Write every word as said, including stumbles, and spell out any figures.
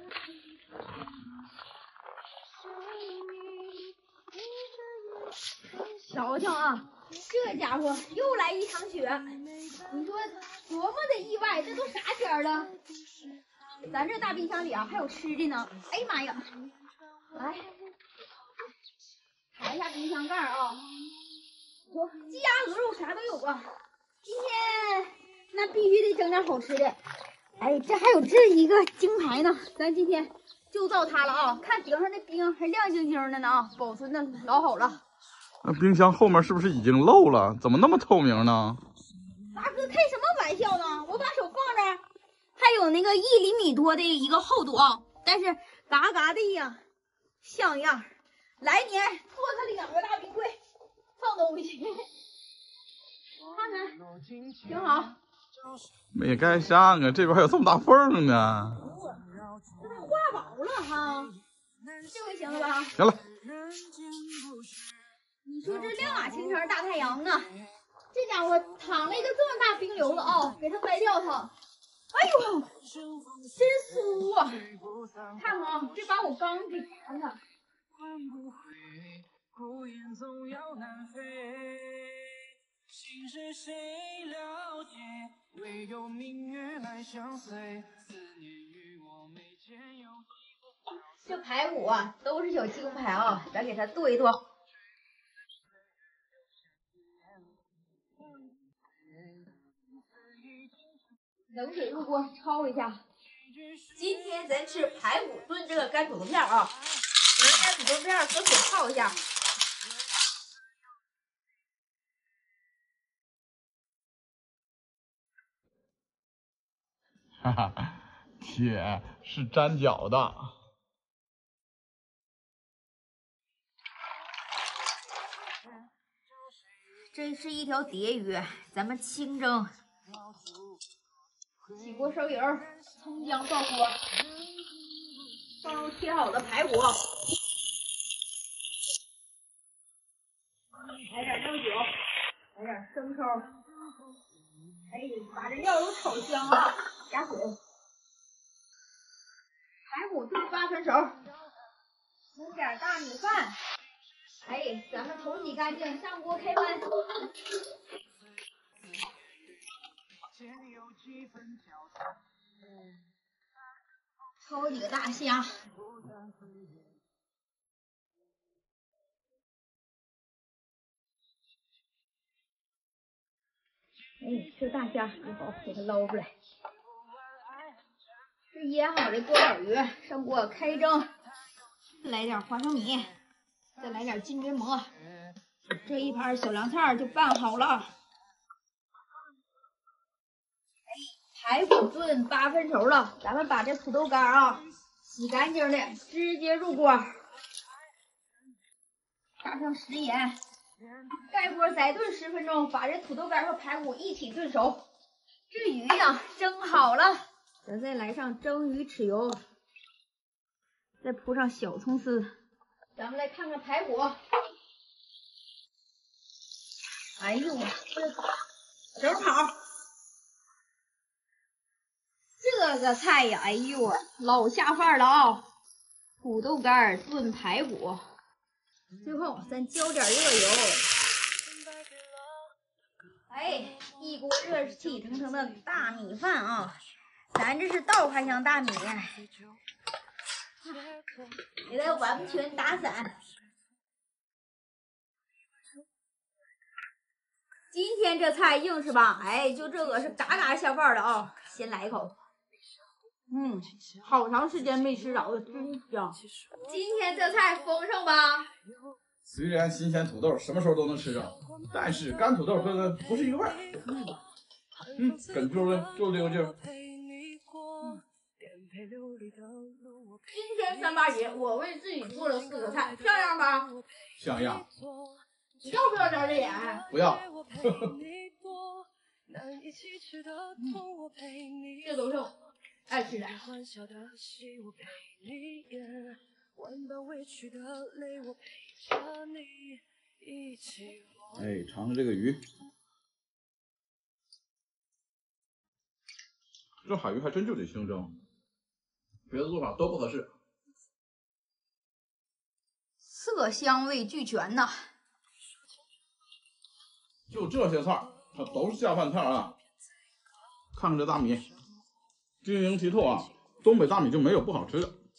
瞧瞧啊，这家伙又来一场雪，你说多么的意外！这都啥天了？咱这大冰箱里啊还有吃的呢。哎呀妈呀！来，抬一下冰箱盖啊，说鸡鸭鹅肉啥都有啊。今天那必须得整点好吃的。哎，这还有这一个金牌呢，咱今天就造它了啊！看顶上的冰还亮晶晶的呢啊，保存的老好了。 那冰箱后面是不是已经漏了？怎么那么透明呢？ 大哥开什么玩笑呢？我把手放这儿，还有那个一厘米多的一个厚度啊，但是嘎嘎的呀，像样。来年做它两个大冰柜，放东西，看看挺好。 没盖上啊，这边还有这么大缝呢。 这它化薄了哈，这回行了吧？ 行了。 你说这亮马晴天大太阳啊，这家伙淌了一个这么大冰瘤子啊，给它掰掉它。哎呦，真酥啊！看看啊，这把我刚给馋的。心事谁了解？唯有明月来相随。思念与我眉间有这排骨啊，都是小金排啊，咱给它剁一剁。冷水入锅焯一下。今天咱吃排骨炖这个干土豆片啊，拿干土豆片搁水泡一下。 哈哈，铁是粘脚的。 这是一条蝶鱼，咱们清蒸。起锅烧油，葱姜爆锅，放切好的排骨，来点料酒，来点生抽，哎，把这料都炒香了，加水。排骨炖八分熟，弄点大米饭。哎，咱们头洗干净，上锅开焖。焯几个大虾。哎，这大虾很好，给它捞出来。这腌好的锅板鱼上锅开蒸，来点花生米。再来点金针蘑，这一盘小凉菜就拌好了。哎，排骨炖八分熟了，咱们把这土豆干啊洗干净的，直接入锅，加上食盐，盖锅再炖十分钟，把这土豆干和排骨一起炖熟。这鱼呀蒸好了，咱再来上蒸鱼豉油，再铺上小葱丝。咱们来看看排骨，哎呦，这正好。这个菜呀，哎呦，老下饭了啊！土豆干炖排骨，最后咱浇点热油。哎，一锅热气腾腾的大米饭啊，咱这是稻花香大米。给它完全打散。今天这菜硬是吧？哎，就这个是嘎嘎下饭的啊！先来一口，嗯，好长时间没吃着了，真香。今天这菜丰盛吧？ 虽然新鲜土豆什么时候都能吃着，但是干土豆跟它不是一个味儿。嗯，嗯，跟住了，就溜溜。 今天三八节，我为自己做了四个菜，像样吧？ 像样。 你要不要点脸？ 不要。 这都是我爱吃的。 哎，尝尝这个鱼，这海鱼还真就得清蒸。 别的做法都不合适。 色香味俱全呐。 就这些菜，它都是下饭菜啊！看看这大米，晶莹剔透啊，东北大米就没有不好吃的。